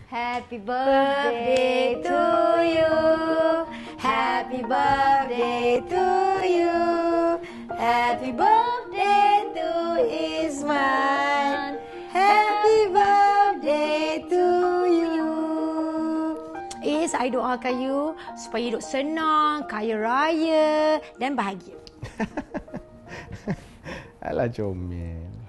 Happy birthday to you. Happy birthday to you. Happy birthday to Isman. Happy birthday to you. Is, I doakan you supaya hidup senang, kaya raya dan bahagia. Alah, comel.